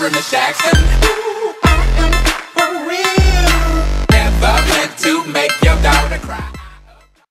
from the shacks. And ooh, I am for real. Never meant to make your daughter cry.